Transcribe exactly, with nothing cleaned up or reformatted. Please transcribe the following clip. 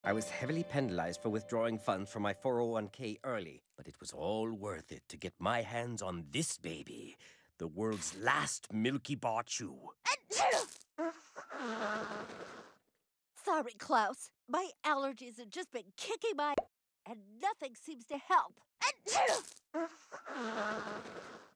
I was heavily penalized for withdrawing funds from my four oh one k early, but it was all worth it to get my hands on this baby, the world's last Milky Bar chew. Sorry, Klaus. My allergies have just been kicking my... and nothing seems to help.